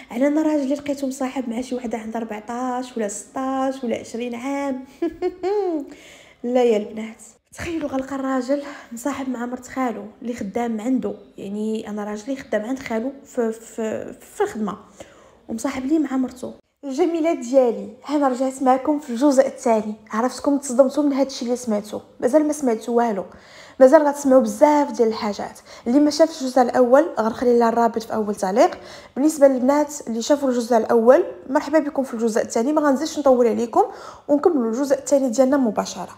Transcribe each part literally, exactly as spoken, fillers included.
على انا راجل لقيته مصاحب مع شي وحده عندها أربعطاش ولا ستاش ولا عشرين عام. لا يا البنات، تخيلوا غلقى الراجل مصاحب مع مرت خالو اللي خدام عنده، يعني انا راجلي خدام عند خالو في في في الخدمه ومصاحب لي مع مرته. الجميلات ديالي، انا رجعت معكم في الجزء الثاني. عرفتكم تصدمتوا من هذا الشيء اللي سمعتوا، مازال ما سمعتوا والو، مازال غتسمعوا بزاف ديال الحاجات. اللي ما شافش الجزء الاول غنخلي لها الرابط في اول تعليق. بالنسبه للبنات اللي شافوا الجزء الاول، مرحبا بكم في الجزء الثاني. ما غنزيدش نطول عليكم ونكملوا الجزء الثاني ديالنا مباشره.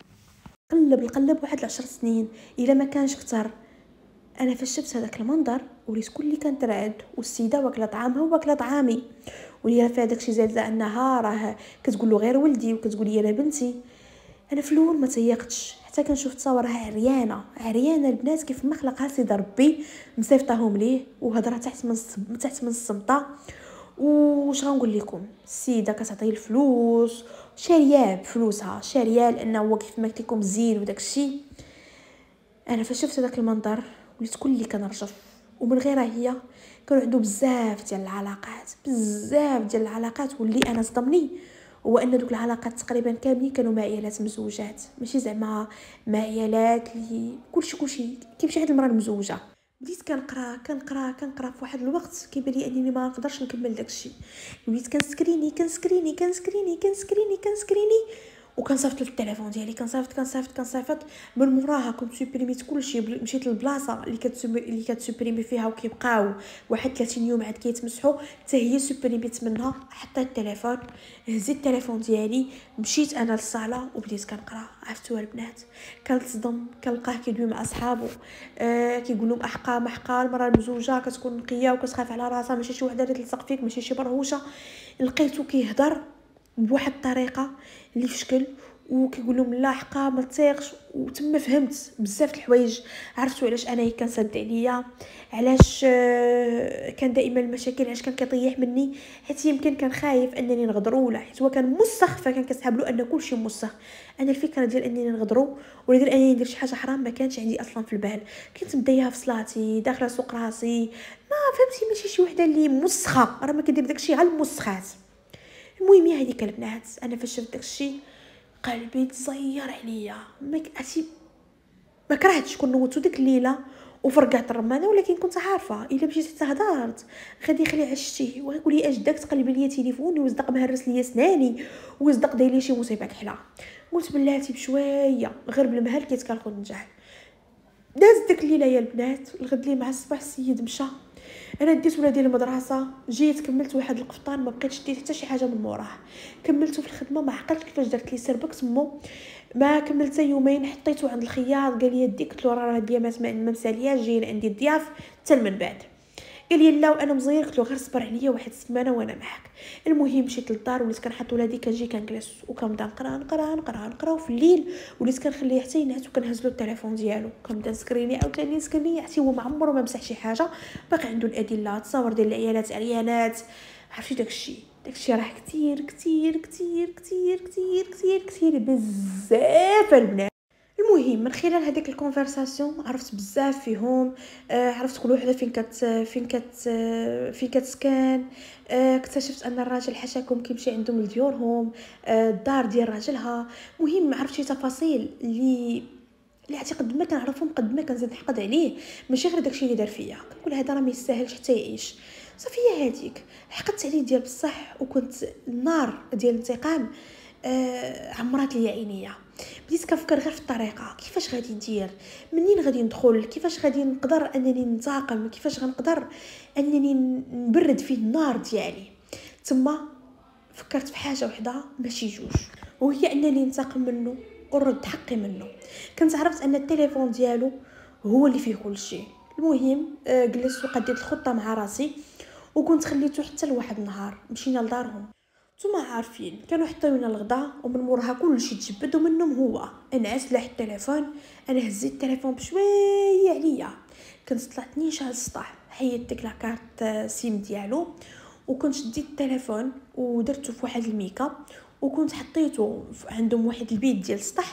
قلب القلب واحد العشر سنين الا ما كانش كتر. انا فاش شفت هذاك المنظر وليت كلي كنترعد، والسيده واكله طعامها واكله طعامي، ولي في هذاك الشيء زاد انها راه كتقول له غير ولدي وكتقول لي انا بنتي. انا في الاول ما تيقتش حتى كنشوف تصاورها عريانه عريانه البنات كيف ما خلقها سيدي ربي مصيفطاهم ليه، وهضره تحت من تحت من الصمطه. وش غنقول لكم، السيده كتعطيه الفلوس، شاريه بفلوسها، شاريه لانه هو كيف ما قلت لكم زين وداك الشيء. انا فاش شفت هذاك المنظر وليت كلي كنرجف. ومن غيرها هي كانوا عنده بزاف ديال العلاقات، بزاف ديال العلاقات. واللي انا صدمني هو ان دوك العلاقات تقريبا كاملين كانوا مع عيالات مزوجات، ماشي زعما مع عيالات اللي كلشي كلشي كيمشي هاد المراه المزوجه. بديت كنقرا كنقرا كنقرا في واحد الوقت كيبان لي انني ما نقدرش نكمل داكشي. وليت كنسكريني كنسكريني كنسكريني كنسكريني كنسكريني وكنصيفط في التليفون ديالي، كنصيفط كنصيفط كنصيفط. من موراها كنت سوبريميت كلشي، مشيت للبلاصه اللي كتسوبر اللي كتسوبريمي فيها وكيبقاو واحد ثلاثين يوم عاد كيتمسحوا، حتى هي سوبريميت منها. حتى التليفون، هزيت التليفون ديالي، مشيت انا للصاله وبديت كنقرا. عرفتوا البنات، كنتصدم كنلقاه كيدوي مع اصحابه، آه كيقول لهم احقا محقا المراه المزوجه كتكون نقيه وكتخاف على راسها، ماشي شي وحده اللي تلصق فيك، ماشي شي برهوشه. لقيتو كيهضر بواحد الطريقه اللي في شكل وكيقول لهم لا حقا ما تثيقش. وتما فهمت بزاف د الحوايج. عرفتوا علاش انا كنسد عليا، علاش كان دائما المشاكل، علاش كان كيطيح مني، حيت يمكن كان خايف انني نغدروا، ولا حيت هو كان مسخ فكان كتسحب له ان كلشي مسخ. انا الفكره ديال انني نغدروا ولا ديال انني ندير شي حاجه حرام ما كانش عندي اصلا في البال. كنت مديها في صلاتي داخله سوق راسي، ما فهمتي، ماشي شي وحده اللي مسخه، راه ما كدير داكشي غير المسخات. المهم يا هذيك البنات، انا فاش شفت داكشي قلبي تزير عليا، ما كاتي ما كرهتش كون نوتو ديك الليله وفرقعت الرمانه، ولكن كنت عارفه الا مشيت حتى هضرت غادي يخلي عشتي ويقول لي اش داك، تقلب لي تليفوني وصدق مهرس لي سناني وصدق داير لي شي مصيبه كحله. قلت بلاتي بشويه غير بالمهل كيت كنخد نجح. دازت ديك الليله يا البنات، الغد لي مع الصباح السيد مشى، انا ديت ولادي المدرسه، جيت كملت واحد القفطان، ما بقيتش ديت حتى شي حاجه من موراه. كملته في الخدمه، ما عقلتش كيفاش درت لي سربك تمو، ما كملت يومين حطيته عند الخياط، قال لي ديك قلت له راه الديامات ما مسالياش، جايين عندي الضياف حتى من بعد. قال لي لا وانا مزير، قلت له غير صبر عليا واحد السيمانه وانا معاك. المهم مشيت للدار، وليت كنحط ولادي كنجي كنجلس وكنبدا نقرا نقرا نقرا نقرا، وفي الليل وليت كنخليه حتى ينعس وكنهز له التليفون ديالو، كنبدا نسكريني عاوتاني نسكريني، حتى هو ما عمره ما مسح شي حاجه، باقي عنده الادله، تصاور ديال العيالات عريانات. عرفتي داكشي داكشي راه كتير كتير كتير كتير كتير كتير كتير بزاف البنات. المهم من خلال هذيك الكونفرساسيون عرفت بزاف فيهم، آه عرفت كل وحده فين كت فين كت آه فين كتسكن، آه اكتشفت ان الراجل حشاكم كيمشي عندهم لديورهم، آه الدار ديال راجلها. مهم عرفت شي تفاصيل اللي اللي عرفتي قد ما كنعرفهم قد ما كنزيد نحقد عليه، ماشي غير داكشي اللي دار فيا كنقول هذا راه ما يستاهلش حتى يعيش. صافي هذيك حقدت عليه ديال بصح، وكنت النار ديال الانتقام آه عمرات لي عينيا. بديت كنفكر غير في الطريقه كيفاش غادي ندير، منين غادي ندخل، كيفاش غادي نقدر انني ننتقم، كيفاش غنقدر انني نبرد فيه النار ديالي. ثم فكرت في حاجه وحده ماشي جوج، وهي انني ننتقم منه ورد حقي منه. كنت عرفت ان التليفون ديالو هو اللي فيه كل شيء. المهم آه جلست وقديت الخطه مع راسي، وكنت خليته حتى لواحد النهار مشينا لدارهم. نتوما عارفين كانوا حطيونا الغداء، ومن موراها كلشي تجبد، ومنهم هو انعس لاح التليفون. انا هزيت التليفون بشويه عليا، كنت طلعت نيشان السطح، حيدت ديك لاكارت سيم ديالو، وكنت شديت التليفون ودرته في واحد الميكا، وكنت حطيته عندهم واحد البيت ديال السطح،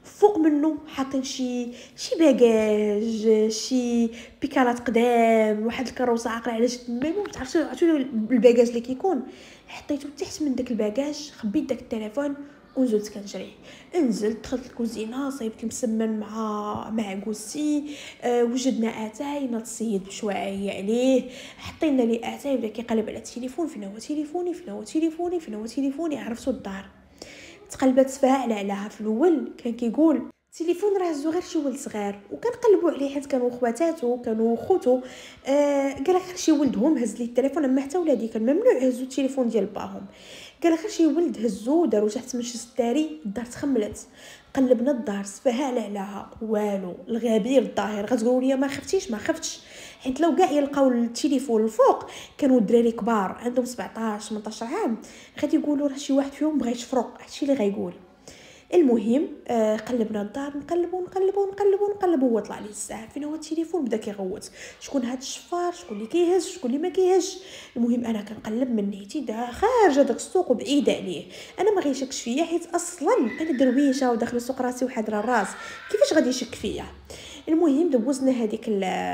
فوق منه حاطين شي شي باكاج، شي بيكالات قدام، واحد الكروسه عاقله على جد ما تعرفش عرفتوا الباكاج اللي كيكون حطيته تحت من داك الباكاج، خبيت داك التليفون ونزلت كنجري. نزلت دخلت الكوزينه، صايبت المسمن مع مع كوسي، أه وجدنا اتاي ناض السيد بشويه عليه، حطينا لي اتاي بدا كيقلب على التليفون، فين هو تليفوني فين هو تليفوني فين هو تليفوني عرفتو الدار. تقلبت تفاعل عليها. في الاول كان كيقول التليفون راه هزو غير شي ولد صغير، وكنقلبوا عليه حيت كانوا خواتاتو كانوا خوتو. آه قال غير شي ولدهم هز لي التليفون، اما حتى ولادي كان ممنوع هزو التليفون ديال باهم. قال غير شي ولد هزو دارو تحت من شي ستاري، الدار تخملت. قلبنا الدار سفهال عليها والو. الغبير الظاهر غتقولوا لي ما خفتيش، ما خفتش حيت لو كاع يلقاو التليفون الفوق كانوا الدراري كبار عندهم سبعطاش ثمنطاش عام، غادي يقولوا راه شي واحد فيهم بغى يشفرو، هادشي اللي غايقول. المهم آه قلبنا الدار، نقلبوا نقلبوا نقلبوا نقلبوا، هو طلع لي الساعه فين هو التليفون، بدا كيغوت شكون هاد الشفار، شكون اللي كيهز شكون اللي ما كيهزش. المهم انا كنقلب من نيتي دا خارجه داك السوق وبعيده عليه، انا ما غيشكش فيا حيت اصلا انا درويشه وداخله السوق راسي وحاضره الراس، كيفاش غادي يشك فيا. المهم دوزنا هذيك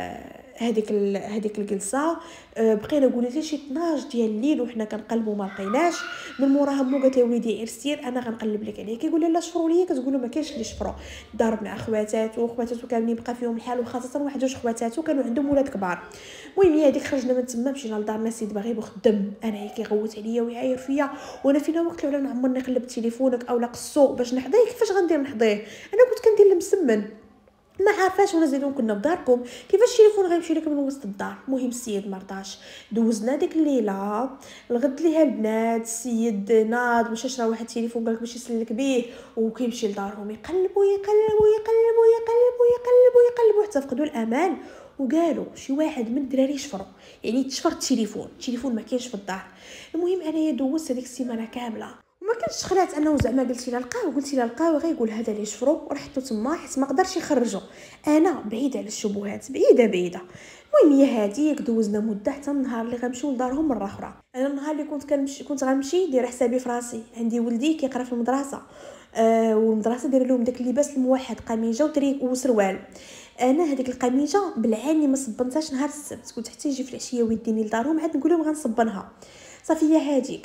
هذيك هذيك الجلسه، بقينا قولت شي اثناش ديال الليل وحنا كنقلبوا ما لقيناش. من موراها مو قالت لي وليدي غير سير انا غنقلب لك عليه، كيقول لها لا شفروا ليا، كتقول له ما كاينش اللي شفروا. ضرب مع خواتاتو، خواتاتو كاملين بقى فيهم الحال، وخاصه واحد جوج خواتاتو كانوا عندهم ولاد كبار. المهم هي هذيك خرجنا من تما مشينا لدارنا، السيد باغي يخدم، انا كيغوت عليا ويعاير فيا، وانا فينا وقت ولا نعمرني نقلب تليفونك اولا قصو باش نحضيه، كيفاش غندير نحضيه، انا كنت كندير المسمن ما عارفاش وانا زيدون كنا في داركم كيفاش التليفون غيمشي لك من وسط الدار. المهم السيد مرضاش، دوزنا ديك الليله الغد ليها البنات، السيد ناض مشى شرا واحد التليفون قالك باش يسلك به وكيمشي لدارهم، يقلبوا يقلبوا يقلبوا يقلبوا يقلبوا يقلبوا حتى فقدوا الامان، وقالوا شي واحد من الدراري شفروا، يعني تشفر التليفون، التليفون ما كاينش في الدار. المهم انا دوزت هذيك السيمانه كامله وما كانش خلات انه زعما قلت لها لقاو قلت لها لقاو غيقول هذا اللي شفرو، ورحتو تما حيت ما قدرش يخرجوا، انا بعيده على الشبهات بعيده بعيده. المهم هي هذيك دوزنا مده حتى النهار اللي غنمشيو لدارهم مره اخرى. انا النهار اللي كنت كنمشي كنت غنمشي دايره حسابي في راسي، عندي ولدي كيقرا في المدرسه، آه والمدرسه دايره لهم داك اللباس الموحد، قميجه وتريك وسروال. انا هذيك القميجه بالعاني ما صبنتهاش نهار السبت، كنت حتى يجي في العشيه ويديني لدارهم عاد نقول لهم غنصبنها صافي. هي هذيك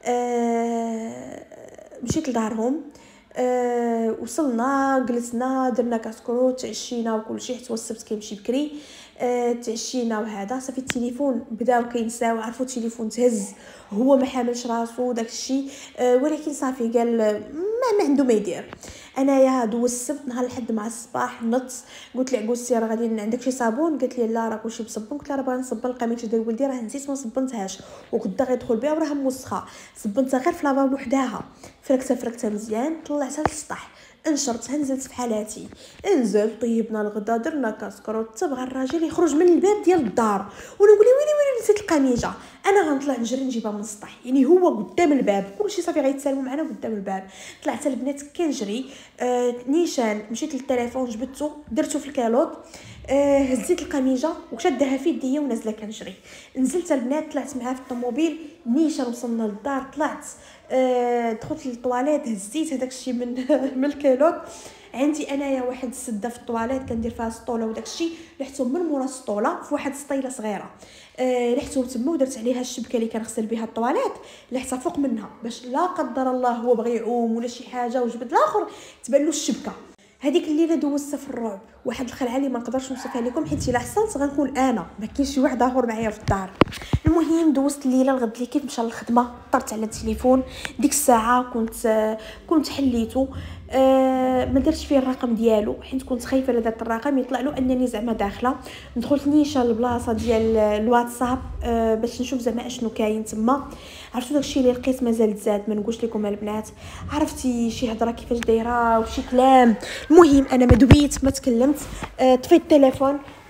آه مشيت لدارهم، أه وصلنا جلسنا درنا كاسكرو تعشينا وكل شيء حتى السبت كيمشي بكري. أه تعشينا وهذا صافي التليفون بداو كينساو، عرفوا التليفون تهز هو ما حاملش راسو داك الشيء. أه ولكن صافي قال ما, ما عنده ما يدير. انايا دوز السبت نهار الحد مع الصباح نط قلت لي عكوسي راه غادي عندك شي صابون، قالت لي لا راه كلشي بصبون، قلت لها راه بغا نصبن القميص ديال ولدي راه نسيت ما صبنتهاش وغدا غيدخل بها وراها موسخه، صبنتها غير في لافابو وحداها، فركتها فركتها مزيان طلعتها للسطح انشرتها نزلت في حالاتي. نزلت طيبنا الغدا درنا كاسكروط، تبغى الراجل يخرج من الباب ديال الدار وانا نقول لي ويلي ويلي نسيت القميجه، انا غنطلع نجري نجيبها من السطح، يعني هو قدام الباب كلشي صافي غيتسالموا معنا قدام الباب. طلعت البنات كنجري، آه نيشان مشيت للتليفون جبدته درته في الكالوط، آه هزيت القميجه وشدها في يديا ونازله كنجري. نزلت البنات طلعت معاه في الطوموبيل نيشان، وصلنا للدار طلعت آه دخلت للطواليت هزيت هذاك الشيء من من الكالوط. عندي انايا واحد السده في الطواليت كندير فيها سطوله وداك الشيء، رحتهم من مورا السطوله في واحد السطيله صغيره، آه رحتهم تما ودرت عليها الشبكه اللي كنغسل بها الطواليت لحتى فوق منها باش لا قدر الله هو بغى يعوم ولا شي حاجه وجبد الاخر تبان له الشبكه. هذيك الليله دوزتها في الرعب، واحد الخلعه اللي ما نقدرش نوصفها لكم حيت الا حصلت غنكون انا ما كاينش شي واحد اخر معايا في الدار. المهم دوزت الليله الغد اللي كيف مشى للخدمه طرت على التليفون، ديك الساعه كنت كنت حليته، أه ما درتش فيه الرقم ديالو حيت كنت خايفه لا درت الرقم يطلع له انني زعما داخله. دخلت نيشان البلاصه ديال الواتساب أه باش نشوف زعما اشنو كاين تما. عرفتوا داكشي اللي لقيت مازال زاد ما نقولش لكم البنات، عرفتي شي هضره كيفاش دايره وشي كلام. المهم انا ما دويت ما تكلمت، أه طفيت التليفون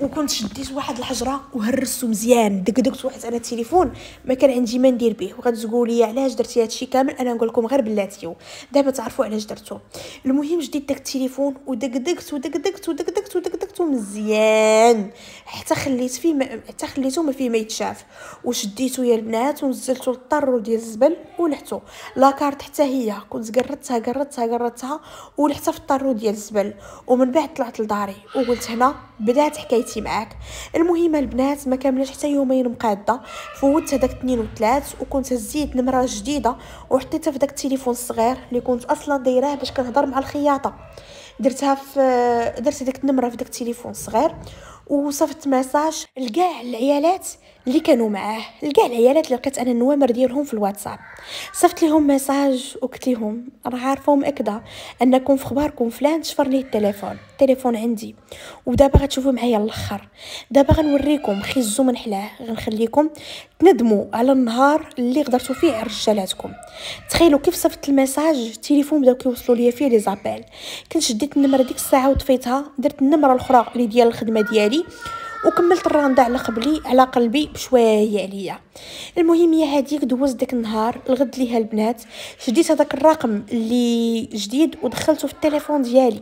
وكنت شديت واحد الحجره وهرستو مزيان، دقدقت واحد على التليفون ما كان عندي ما ندير به. وغتقولوا لي علاش درتي هادشي كامل، انا نقول لكم غير بلاتيو دابا تعرفوا علاش درتو. المهم جديت داك التليفون ودقدقت ودقدقت ودقدقت ودقدقت مزيان حتى خليت فيه ما... حتى خليته ما فيه ما يتشاف، وشديته يا البنات ونزلته للطر ديال الزبل ولحتو لاكارت حتى هي كنت قرطتها قرطتها قرطتها ولحتها في الطرو ديال الزبل. ومن بعد طلعت لداري وقلت هنا بدات حكايتي معاك. المهم البنات ما كاملاش حتى يومين مقاده، فوت هذاك اثنين وثلاث وكنت هزيت نمره جديده وحطيتها في داك التليفون الصغير اللي كنت اصلا دايراه باش كنهضر مع الخياطه. درتها في درت ديك النمره في داك التليفون الصغير وصيفط ميساج لكاع العيالات اللي كانوا معاه، لكاع العيالات اللي لقيت انا النوامر ديالهم في الواتساب. صيفط لهم ميساج وقلت لهم راه عارفه ومأكده انكم في خباركم فلان شفر ليه التليفون التليفون عندي، ودابا غتشوفوا معايا الاخر. دابا غنوريكم خيزو من حلاه، غنخليكم تندموا على النهار اللي غدرتوا فيه على رجالاتكم. تخيلوا كيف صيفط الميساج التليفون بداو كيوصلوا ليا فيه لي زابيل. كنت شديت النمره ديك الساعه وطفيتها، درت النمره الاخرى اللي ديال الخدمه ديالي وكملت الراندا على قبلي على قلبي بشويه عليا. المهم هي هذيك دوزت داك النهار الغد ليها البنات، شديت هذاك الرقم اللي جديد ودخلته في التليفون ديالي،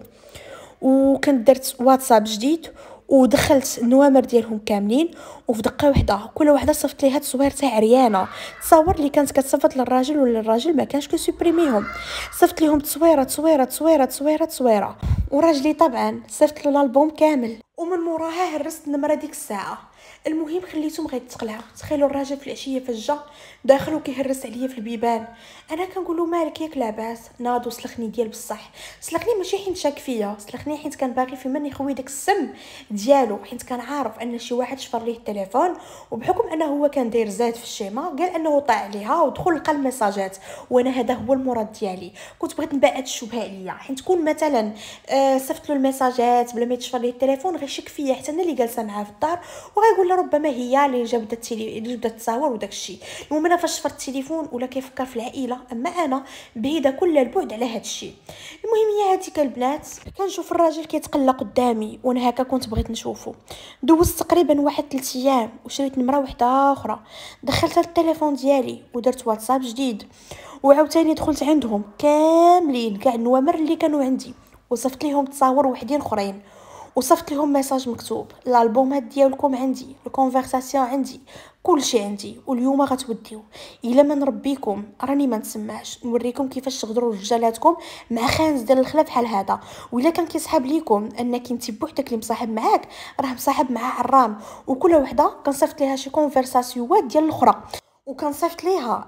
وكنت درت واتساب جديد ودخلت النوامر ديالهم كاملين. وفي دقه واحده كل وحده صيفط ليها تصوير تاع عريانه، تصاور اللي كانت كتصيفط للراجل ولا الراجل ما كانش كيسوبريميهم. صيفط لهم تصويره تصويره تصويره تصويره تصويره، وراجلي طبعا صيفط له الالبوم كامل. ومن موراها هرست النمره ديك الساعه. المهم خليتهم غيتقلعوا. تخيلوا الراجل في العشيه فجا داخل وكيهرس عليا في البيبان. انا كنقول له مالك ياك لاباس؟ ناضو سلخني ديال بصح، سلخني ماشي حيت شاك فيا، سلخني حيت كان باغي في من يخوي داك السم ديالو، حيت كان عارف ان شي واحد شفر ليه التليفون، وبحكم انه هو كان داير زاد في الشيمه قال انه طاع عليها ودخل لقى الميساجات. وانا هذا هو المراد ديالي، كنت بغيت نبعد الشبهه عليا، حيت تكون مثلا آه صيفط له الميساجات بلا ما يتشفر ليه التليفون غيشك فيا حتى انا اللي جالسه معاه في الدار وغيقول له ربما هي اللي جابت التلي اللي بدات تصاور وداك الشيء. المهم انا فاش شفرت التليفون ولا كيفكر في العائله، اما انا بعيده كل البعد على هذا الشيء. المهم هي هذيك البنات كنشوف الراجل كيتقلى قدامي وانا هكا كنت بغيت نشوفه. دوزت تقريبا واحد ثلاث ايام وشريت نمره واحده اخرى، دخلتها للتليفون ديالي ودرت واتساب جديد، وعاوتاني دخلت عندهم كاملين كاع النوامر اللي كانوا عندي وصفت لهم تصاور وحدين اخرين، وصفت لهم ميساج مكتوب الالبومات ديالكم عندي، الكونفرساسيون عندي، كل شيء عندي. واليوم غتوديو الا ما نربيكم راني ما نسمعش نوريكم كيفاش تغدروا رجالاتكم مع خانز ديال الخلا بحال هذا. وإلا كان كيسحاب ليكم انك انت بوحدك اللي مصاحب معاك راه مصاحب مع عرام، وكل وحده كنصيفط ليها شي كونفرساسيوات ديال الاخرى وكنصيفط ليها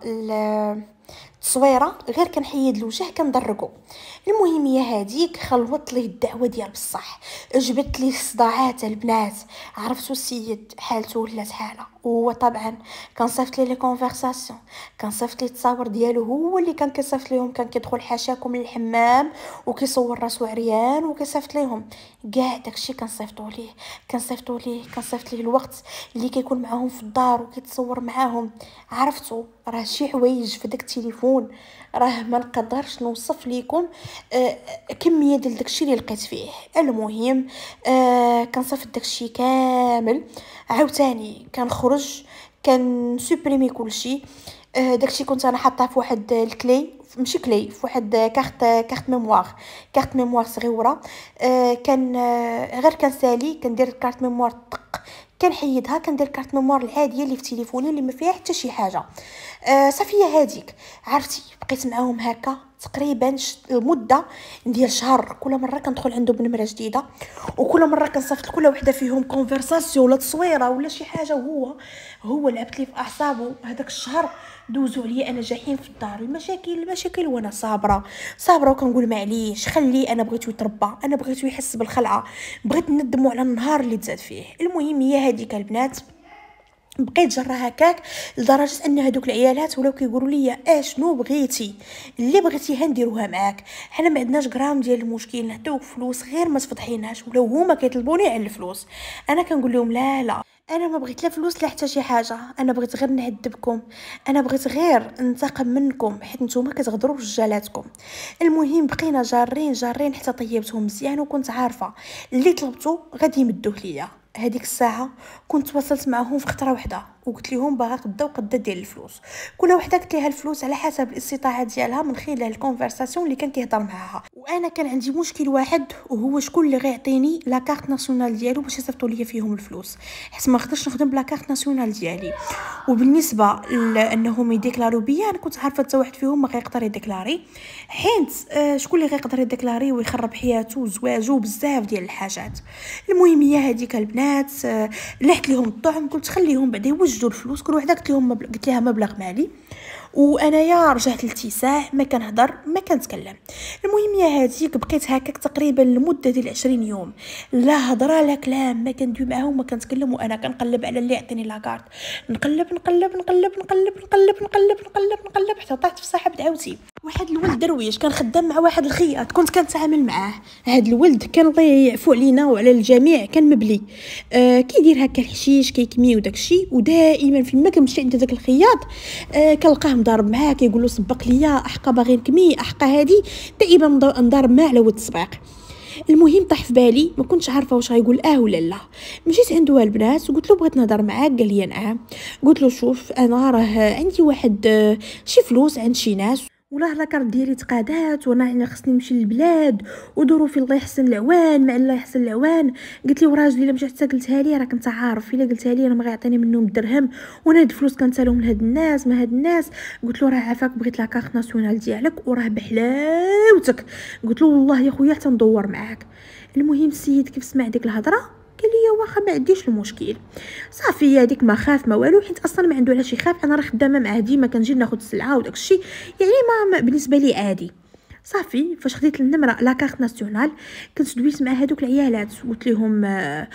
التصويره غير كنحيد الوجه كندرقو. المهم هي هذيك خلوط ليه الدعوه ديال بصح، جبت ليه الصداعات البنات. عرفتوا السيد حالته ولات حاله، وهو طبعا كنصيفط ليه لي كونفرساسيون، كنصيفط ليه التصاور ديالو هو اللي كان كيصيفط ليهم، كان كيدخل حاشاكم للحمام وكيصور راسو عريان وكيصيفط ليهم كاع داكشي كنصيفطوا ليه كنصيفطوا ليه كنصيفط ليه الوقت اللي كيكون معاهم في الدار وكيتصور معاهم. عرفتوا راه شي حوايج في داك التليفون راه ما نقدرش نوصف لكم آه كميه ديال داكشي اللي لقيت فيه. المهم آه كنصيفط داكشي كامل، عاوتاني كنخرج كنسوبريمي كلشي. آه داكشي كنت انا حاطاه في واحد الكلي، ماشي كلي، في واحد كارت كارت ميموار كارت ميموار صغيره. آه كان آه غير كنسالي كندير كارت ميموار طق كنحيدها كندير كارت ميموار العاديه اللي في تليفوني اللي ما فيها حتى شي حاجه. آه صافيه هذيك عرفتي بقيت معاهم هكا تقريبا المده ديال شهر، كل مره كندخل عنده بنمره جديده وكل مره كنصيفط كل وحده فيهم كونفرساسيون ولا تصويره ولا شي حاجه، وهو هو لعبت لي في اعصابه. هذاك الشهر دوزوا عليا انا جاحين في الدار، المشاكل المشاكل وانا صابره صابره وكنقول معليش خليه، انا بغيتو يتربى، انا بغيتو يحس بالخلعه، بغيت ندموا على النهار اللي تزاد فيه. المهم هي هذيك البنات بقيت جرى هكاك لدرجه ان هذوك العيالات ولاو كيقولوا لي اشنو بغيتي اللي بغيتيها نديروها معاك، حنا ما عندناش غرام ديال المشكل، نعطيوك فلوس غير ما تفضحيناش. ولاو هما كيطلبوني على الفلوس انا كنقول لهم لا لا انا ما بغيت لا فلوس لا حتى شي حاجه، انا بغيت غير نعذبكم، انا بغيت غير ننتقم منكم حيت نتوما كتغدروا رجالاتكم. المهم بقينا جارين جارين حتى طيبتهم مزيان، وكنت عارفه اللي طلبته غادي يمدوه ليا. هذيك الساعه كنت تواصلت معهم في خطره واحده وقلت لهم باغا قدا وقدا ديال الفلوس. كل وحده قلت لها الفلوس على حسب الاستطاعه ديالها من خلال الكونفرساسيون اللي كان كيهضر معاها. وانا كان عندي مشكل واحد وهو شكون اللي غيعطيني لا كارت ناسيونال ديالو باش يصيفطوا لي فيهم الفلوس، حيت ما نقدرش نخدم بلا كارت ناسيونال ديالي. وبالنسبه لانهم يديكلارو بيا انا كنت عارفه حتى واحد فيهم ما غيقدر يديكلاري، حيت آه شكون اللي غيقدر يديكلاري ويخرب حياته وزواجه بزاف ديال الحاجات. المهم هي هذيك البنات آه لحت لهم الطعم، قلت خليهم بعدا يوجدوا الفلوس. كل وحده قلت لهم مبلغ قلت لها مبلغ مالي، وانايا رجعت للاتساع ما كنهضر ما كنتكلم. المهم يا هذيك بقيت هكاك تقريبا لمده ديال عشرين يوم، لا هضره لا كلام، ما كندوي معاهم ما كنتكلم، وانا كنقلب على اللي يعطيني لاكارت، نقلب نقلب نقلب نقلب نقلب نقلب نقلب نقلب حتى طاحت في صاحب دعوتي. واحد الولد درويش كان خدام مع واحد الخياط كنت كنتعامل معاه. هاد الولد كان الله يعفو علينا وعلى الجميع، كان مبلي آه كيدير هكا الحشيش كيكمي وداكشي، ودائما فيما كنمشي عند داك الخياط آه كنلقاه مضارب معاه كيقول له سبق ليا احقا باغي نكمي احقا هادي، دائما نضارب معاه على ود السباق. المهم طاح في بالي ما كنتش عارفه واش غايقول اه ولا لا. مشيت عنده البنات وقلت له بغيت نهضر معاك، قال لي نعم. قلت له شوف انا راه عندي واحد آه شي فلوس عند شي ناس، والله لاكارت ديالي تقادات وانا يعني خصني نمشي للبلاد وظروفي الله يحسن العوان مع الله يحسن العوان. قلت لي وراجلي الا مشيت حتى قلتها لي راك انت عارف الا قلتها لي انا ما غيعطيني منهم درهم، وانا هاد الفلوس كنسالهم لهاد الناس ما هاد الناس. قلت له راه عافاك بغيت لاكارت ناسيونال ديالك وراه بحلاوتك. قلت له والله يا خويا حتى ندور معاك. المهم السيد كيف سمع ديك الهضره قال لي واخا ما عنديش المشكل صافي. هذيك ما خاف ما والو، حيت اصلا ما عنده علاش يخاف، انا راه خدامه معاه ديما كنجي ناخذ السلعه وداك الشيء، يعني ما بالنسبه لي عادي. صافي فاش خديت النمره لا كارت ناسيونال كنت دويت مع هذوك العيالات قلت لهم آه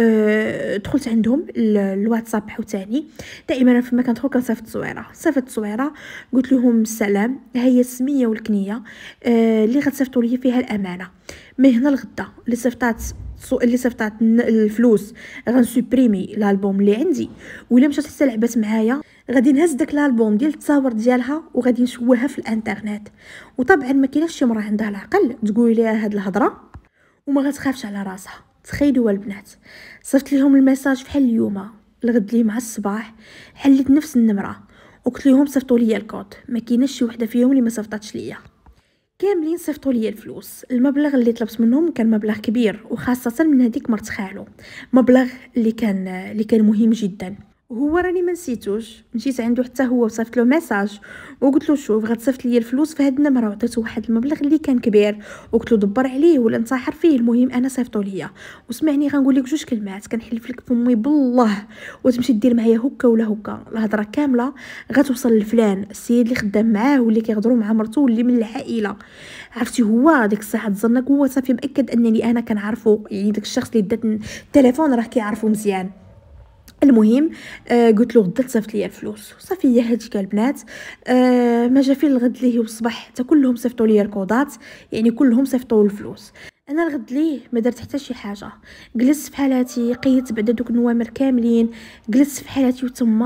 آه دخلت عندهم الواتساب حوتاني، دائما فما كندخل كنصيفط تصويره صيفط تصويره قلت لهم السلام ها هي السميه والكنيه آه اللي غتصيفطوا لي فيها الامانه. من هنا لغدا اللي صيفطات اللي صيفطات الفلوس غنسوبريمي الالبوم اللي عندي، ولا مشات حتى لعبات معايا غادي نهز داك الالبوم ديال التصاور ديالها وغادي نشوهها في الانترنت. وطبعا ما كايناش شي مرة عندها العقل تقول ليها هاد الهضره وما غتخافش على راسها. تخيلوا البنات صيفط لهم الميساج بحال اليوم الغد لي مع الصباح حليت نفس النمره وقلت لهم صيفطوا لي الكود، ما كايناش شي وحده فيهم اللي ما صيفطاتش ليا، كاملين صيفطوا لي الفلوس. المبلغ اللي طلبت منهم كان مبلغ كبير وخاصه من هذيك مرت خالو، مبلغ اللي كان اللي كان مهم جدا. وهو راني ما نسيتوش مشيت عنده حتى هو وصيفط له ميساج وقلت له شوف غتصيفط لي الفلوس في هاد النمره، وعطيته واحد المبلغ اللي كان كبير وقلت له دبر عليه ولا انتحر فيه، المهم انا صيفطوا ليا. وسمعني غنقول لك جوج كلمات كنحلف لك فمي بالله وتمشي دير معايا هكا ولا هكا الهضره كامله غتوصل لفلان السيد اللي خدام معاه واللي كيهضروا مع مرته واللي من العائله. عرفتي هو ديك الساعه تظنك هو صافي مأكد انني انا كنعرفو، يعني داك الشخص اللي دات التليفون راه كيعرفو مزيان. المهم آه قلت له غدا تصيفط لي الفلوس صافي. هي هذيك البنات آه ما جا فين الغد ليه والصباح حتى كلهم صيفطوا لي الكودات، يعني كلهم صيفطوا الفلوس. انا الغد ليه ما درت حتى شي حاجه، جلست في حالاتي قيت بعدا دوك النوامر كاملين، جلست في حالاتي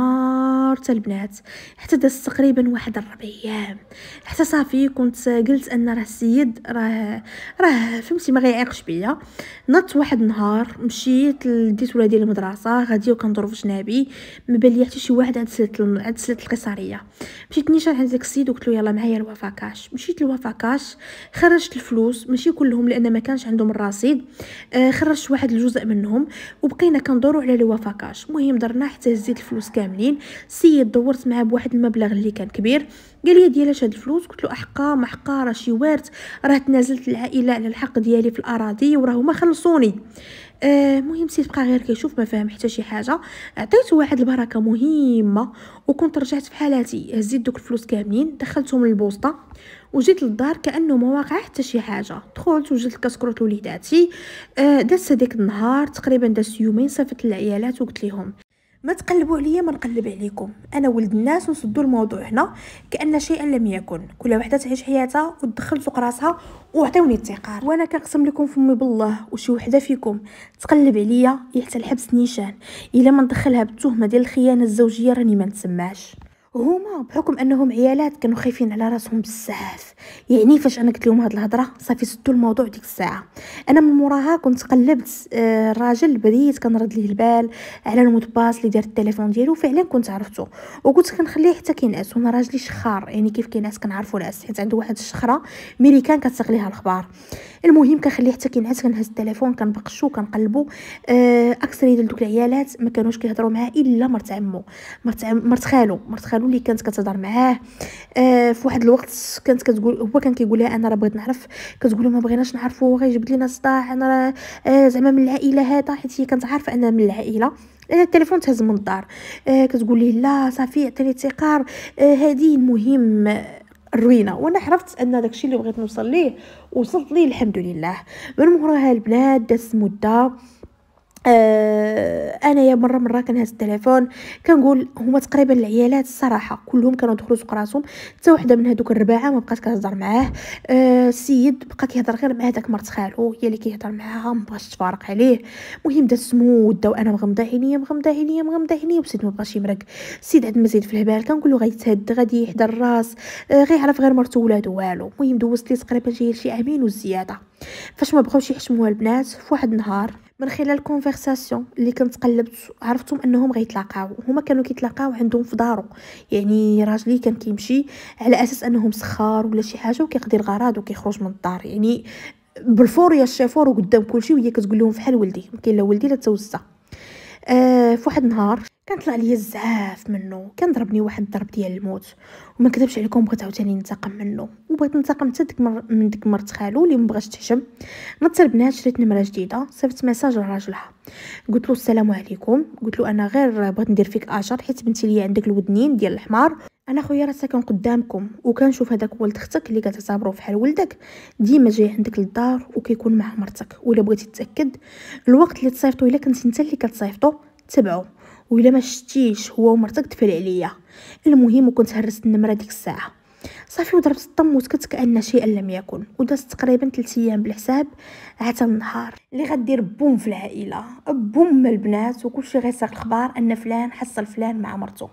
وتمارت البنات حتى داز تقريبا واحد الربع ايام حتى صافي كنت قلت ان راه السيد راه راه فهمتي ما غيعيقش بيا. نط واحد النهار مشيت ديت ولادي للمدرسه غادي وكندور في جنابي ما بان لي حتى شي واحد عند سلة عند سلة القيصريه. مشيت نيشان عند داك السيد وقلت له يلا معايا الوفا كاش. مشيت للوفا كاش خرجت الفلوس ماشي كلهم لان ما كانش عندهم الرصيد، آه خرجت واحد الجزء منهم وبقينا كندوروا على الوفا كاش. المهم درنا حتى هزيت الفلوس كاملين. السيد دورت معاه بواحد المبلغ اللي كان كبير قال لي ديالاش هاد الفلوس؟ قلت له احقا ما حقا راه شي وارث، راه تنازلت العائله على الحق ديالي في الاراضي وراه هما خلصوني. المهم آه سيد بقى غير كيشوف ما فاهم حتى شي حاجه. عطيته واحد البركه مهمه وكنت رجعت في حالاتي، هزيت دوك الفلوس كاملين دخلتهم للبوسطه وجيت للدار كانه ما واقع حتى شي حاجه. دخلت وجدت الكسكروت لوليداتي آه داز هذاك النهار تقريبا داز يومين صيفط للعيالات وقلت لهم ما تقلبوا عليا ما نقلب عليكم، انا ولد الناس ونسدوا الموضوع هنا كان شيئا لم يكن، كل وحده تعيش حياتها وتدخل سوق راسها وعطيوني التقار. وانا كنقسم لكم فمي بالله وشي وحده فيكم تقلب عليا حتى الحبس نيشان الا ما ندخلها بالتهمه ديال الخيانه الزوجيه راني ما نتسمعش. هما بحكم انهم عيالات كانوا خايفين على راسهم بزاف. يعني فاش انا قلت لهم هاد الهضره صافي سدوا الموضوع ديك الساعه. انا من موراها كنت قلبت آه، الراجل، بديت كنرد ليه البال على المود باس اللي دار التليفون ديالو. فعلا كنت عرفته وكنت كنخليه حتى كينعس، وانا راجلي شخار، يعني كيف كينعس كنعرفو نعس حيت عنده واحد الشخره ميريكان كتساق ليها الاخبار. المهم كنخليه حتى كينعس، كنهز التليفون كنبقشو كنقلبو. آه، اكثر ديال دوك العيالات ما كانوش كيهضروا معاه الا مرت عمو، مرت عم مرت خالو مرت خالو اللي كانت كتهضر معاه. آه، في واحد الوقت كانت كتقول، هو كان كيقول لها انا راه بغيت نعرف، كتقول له ما بغيناش نعرفوا غيجبد لينا صداع، انا راه آه زعما من العائله هذا، حيت هي كانت عارفه انها من العائله. آه، التليفون تهز من الدار. آه، كتقول ليه لا صافي عطيني التقار. آه، هذه المهم آه، الروينه. وانا عرفت ان داكشي اللي بغيت نوصل ليه وصلت ليه الحمد لله. من موراها البنات دازت مده. آه، انا يا مره مره كنهز التليفون كنقول هما تقريبا العيالات الصراحه كلهم كانوا دخلوا سوق راسهم، حتى وحده من هذوك الرباعه ما بقات كتهضر معاه. آه، السيد بقى كيهضر غير مع هذاك مرت خالو، هي اللي كيهضر معاها، ما بغاش تفارق عليه. المهم دازت مده وانا مغمضه عينيا مغمضه عينيا مغمضه عينيا، والسيد ما بقاش يمرق. السيد عند مزيد في الهبال كنقول له غيتهد غادي يحضر الراس، آه، غيعرف غير مرتو ولادو والو. المهم دوزت لي تقريبا شي شي عامين وزياده. فاش ما بغاوش يحشموها البنات في واحد النهار، من خلال الكونفرساسيون اللي كنت قلبت عرفتهم انهم غيتلاقاو. هما كانوا كيتلاقاو عندهم في دارو، يعني راجلي كان كيمشي على اساس انهم سخار ولا شي حاجه وكيقضي الغراض وكيخرج من الدار، يعني بالفور يا الشيفور وقدام كلشي، وهي كتقول لهم فحال ولدي ما كاين لا ولدي لا توسع. آه، في واحد النهار كان طلع ليا الزعاف منه، كان ضربني واحد الضرب ديال الموت، وما كذبش عليكم بغيت عاوتاني ننتقم منه، وبغيت ننتقم حتى ديك مر... من ديك مرت خالو اللي ما بغاش تحشم. نضت البنات شريت نمره جديده، صيفط ميساج لراجلها، قلت له السلام عليكم، قلت له انا غير بغيت ندير فيك اشر حيت بنتي ليا عندك الودنين ديال الحمار. انا خويا راه ساكن قدامكم وكنشوف هذاك ولد اختك اللي كتعتبرو فحال ولدك ديما جاي عندك للدار وكيكون مع مرتك، ولا بغيتي تاكد الوقت اللي تصيفطو الا كنت انت اللي كتصيفطو تبعو، وإلا ما شتيش هو ومرتك تفل عليا. المهم وكنت هرست النمره ديك الساعه صافي، وضربت الطم وسكت كأن شيئا لم يكن. ودازت تقريبا ثلاث ايام بالحساب عتا النهار اللي غدير بوم في العائله، بوم البنات وكلشي غيساق الخبار ان فلان حصل فلان مع مرته.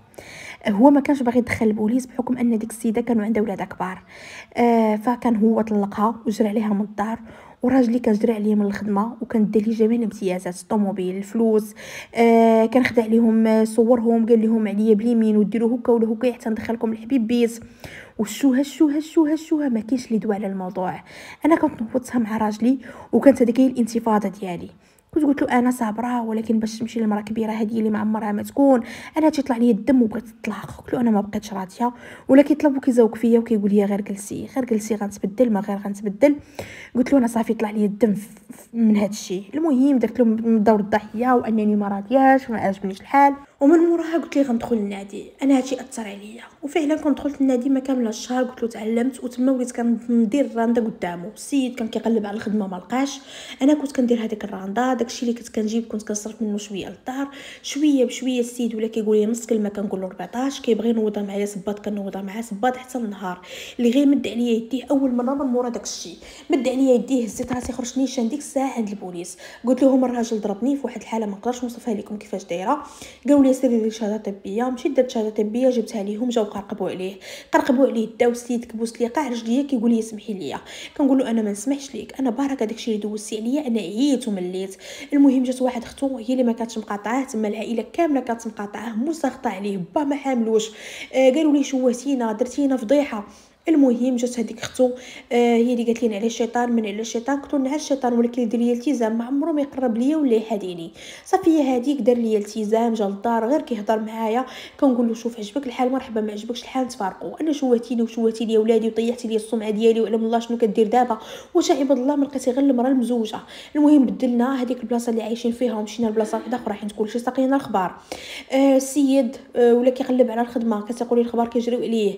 هو ما كانش باغي يدخل البوليس بحكم ان ديك السيده كانوا عندها ولاد كبار. آه، فكان هو طلقها وجرى عليها من الدار، وراجلي كان جرى عليه من الخدمه وكان دار لي جميع الامتيازات، الطوموبيل، الفلوس. آه، كان خدع عليهم، آه، صورهم قال لهم عليا بليمين وديروا هكا ولا هكا حتى ندخلكم الحبيب بيس. والشوهه الشوهه الشوهه الشوهه ما كاينش اللي يدوى على الموضوع. انا كنت نفوتها مع راجلي وكانت هذيك هي الانتفاضه ديالي. كنت قلت له انا صابره، ولكن باش تمشي لمراه كبيره هذه اللي ما عمرها ما تكون، انا تيطلع لي الدم وبغيت الطلاق. قلت له انا ما بقيتش راضيه، ولا كيطلب وكيزوق فيا وكيقول لي غير جلسي غير جلسي غنتبدل ما غير غنتبدل. قلت له انا صافي طلع لي الدم من هذا الشيء. المهم درت له دور الضحيه وانني ما راضياش وما عجبنيش الحال. ومن موراها قلت لي غندخل النادي، انا هادشي اثر عليا وفعلا كنت دخلت النادي ما كامل الشهر. قلت له تعلمت وتما وليت كندير الراندا قدامه. السيد كان كيقلب على الخدمه ما لقاش، انا كنت كندير هذيك الراندا، داكشي اللي كنت كنجيب كنت كنصرف منه شويه للدار شويه بشويه. السيد ولا كيقول لي نص كلمه كنقول له أربعطاش، كيبغي نوضه معايا صباط كنوضه معاه صباط، حتى النهار اللي غير مد عليا يديه اول مره من مورا داكشي، مد عليا يديه هزيت راسي خرجت نيشان ديك الساعه عند البوليس. قلت لهم الراجل ضربني في واحد الحاله ما نقدرش نوصفها لكم كيفاش دايره. قالوا لي سيري دير شهاده طبيه، مشيت درت شهاده طبيه جبتها ليهم، جاو قرقبوا عليه قرقبوا عليه داو السيد كبوس لي قاع رجليا كيقول لي سمحي لي. كنقول له انا ما نسمحش ليك، انا بارك داكشي اللي دوزتي عليا انا عييت ومليت. المهم جات واحد اختو هي اللي ما كانتش مقاطعاه، تما العائله كامله كانت مقاطعاه مسخطه عليه با ما حاملوش. آه، قالوا لي شوهتينا درتينا فضيحه. المهم جات هذيك اختو، آه، هي اللي قالت لي على الشيطان من على الشيطان. قلت له نعم الشيطان ولكن يدير لي التزام ما عمره ما يقرب ليا ولا يحاديني. صافي هذيك دار لي التزام، جا للدار غير كيهضر معايا كنقول له شوف عجبك الحال مرحبا، ما عجبكش الحال نتفارقوا. انا شوهتيني وشوهتي لي ولادي وطيحتي لي السمعه ديالي وعلم الله شنو كدير دابا. واش عباد الله ما لقيتي غير المراه المزوجه. المهم بدلنا هذيك البلاصه اللي عايشين فيها ومشينا لبلاصه واحده اخرى حيت كلشي ساقينا الخبار. آه، السيد آه، ولا كيقلب على الخدمه كتقول لي الخبار كيجريو عليه.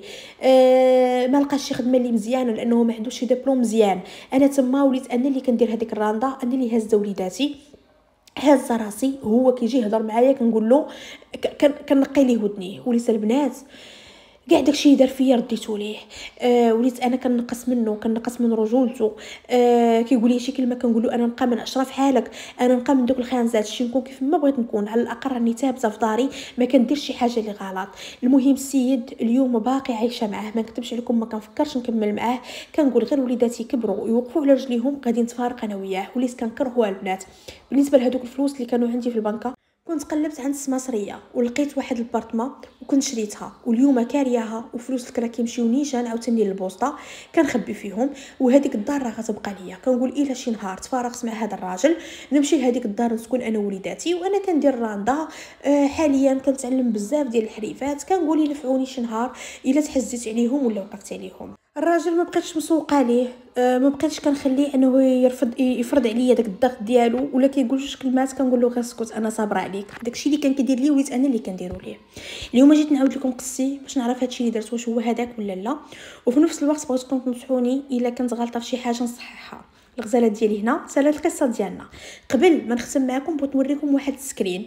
آه، ما لقاش شي خدمه اللي مزيانه لانه ما عندوش شي دبلوم مزيان. انا تما وليت انا اللي كندير هذيك الراندا، انا اللي هازه وليداتي هازه راسي، هو كيجي يهضر معايا كنقول له كنقي ليه ودنيه. وليس البنات كاع داكشي دار فيا رديتو ليه. آه وليت انا كنقص منه كنقص من رجولته. آه كيقول لي شي كلمه كنقول له انا نبقى من اشرف حالك، انا نبقى من دوك الخانزات، شي نكون كيف ما بغيت نكون، على الاقل راني ثابته في داري ما كندير شي حاجه اللي غلط. المهم السيد اليوم باقي عايشه معاه، ما نكتبش عليكم ما كنفكرش نكمل معاه. كنقول غير وليداتي كبروا ويوقفوا على رجليهم غادي نتفارق انا وياه. وليت كنكرهوا البنات. بالنسبه لهذوك الفلوس اللي كانوا عندي في البنكه، كنت قلبت عند السماسريه ولقيت واحد البارطما وكنت شريتها، واليوم كارياها وفلوس الكرا كيمشيو نيشان عاوتاني للبوسطه كنخبي فيهم. وهذيك الدار راه غتبقى ليا. كنقول الا شي نهار تفارقت مع هذا الراجل نمشي لهذيك الدار نسكن انا ووليداتي، وانا كندير راندا. آه حاليا كنتعلم بزاف ديال الحريفات، كنقول ينفعوني شي نهار الا تحزيت عليهم ولا وقفت عليهم. الراجل ما بقيتش مسوقه ليه. أه ما بقيتش كنخليه انه يرفض يفرض عليا داك الضغط ديالو ولا كيقول جوج كلمات كنقول له غير اسكت انا صابره عليك. داكشي اللي كان كيدير لي وليت انا اللي كنديرو ليه. اليوم جيت نعاود لكم قصتي باش نعرف هادشي اللي درت واش هو هذاك ولا لا، وفي نفس الوقت بغيتكم تنصحوني الا كنت غلطه في شي حاجه نصححها. الغزاله ديالي هنا سالات القصه ديالنا. قبل ما نختم معكم بغيت نوريكم واحد السكرين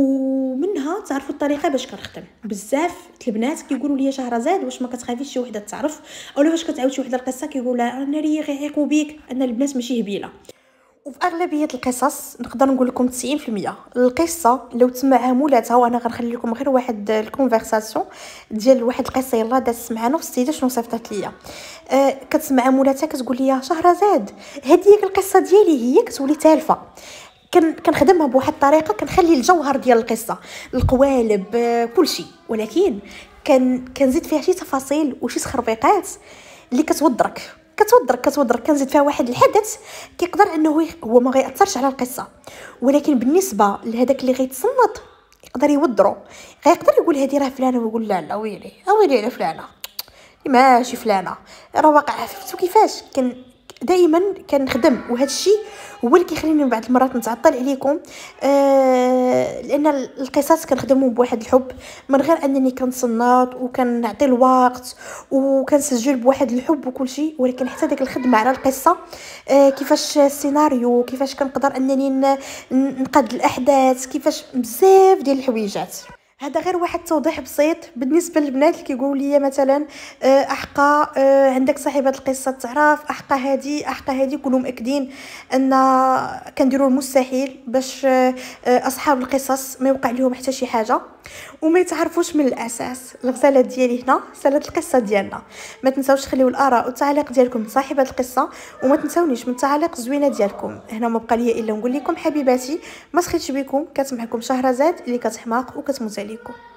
ومنها تعرفوا الطريقه باش كنخدم. بزاف البنات كيقولوا لي شهرزاد واش ما كتخافيش شي وحده تعرف، اولا فاش كتعاود شي وحده القصه كيقول لها انا ريا غيعيقوا بيك. انا البنات ماشي هبيله، وفي اغلبيه القصص نقدر نقول لكم تسعين في المية القصه لو تسمعها مولاتها. وانا غنخلي لكم غير واحد الكونفرساسيون ديال واحد القصه يلا دازت معنا في السيده شنو صيفطت ليا. آه كتسمع مولاتها كتقول لي شهرزاد هذه القصه ديالي هي كتولي تالفه. كن كنخدمها بواحد الطريقه كنخلي الجوهر ديال القصه القوالب آه كلشي، ولكن كان كنزيد فيها شي تفاصيل وشي تخربيقات اللي كتوضرك كتوضرك كتوضرك كنزيد فيها واحد الحدث كيقدر انه هو ما غيأثرش على القصه، ولكن بالنسبه لهداك اللي غيتصنت يقدر يوضرو. غيقدر يقول هذه راه فلانه ويقول لا لا ويلي ويلي على فلانه ماشي فلانه راه واقع. عرفتوا كيفاش كان دائما كنخدم وهذا الشيء هو اللي كيخليني بعض المرات نتعطل عليكم. آه لان القصص كنخدمهم بواحد الحب من غير انني كنصنط وكنعطي الوقت وكنسجل بواحد الحب وكل شيء، ولكن حتى ديك الخدمه على القصه آه كيفاش السيناريو كيفاش كنقدر انني نقاد الاحداث كيفاش بزاف ديال الحويجات. هذا غير واحد التوضيح بسيط بالنسبه للبنات اللي كيقولوا لي مثلا احقا عندك صاحبه القصه تعرف احقا هذه احقا هذه كلهم مأكدين ان كنديروا المستحيل باش اصحاب القصص ما يوقع لهم حتى شي حاجه وما يتعرفوش من الاساس. الغزاله ديالي هنا سالت القصه ديالنا. ما تنساوش تخليو الاراء والتعليق ديالكم صاحبه القصه، وما تنساونيش من التعاليق الزوينه ديالكم. هنا ما بقى ليا الا نقول لكم حبيباتي ما سخيتش بكم، كتسمعكم شهرزاد اللي كتحماق وكتموت عليكم.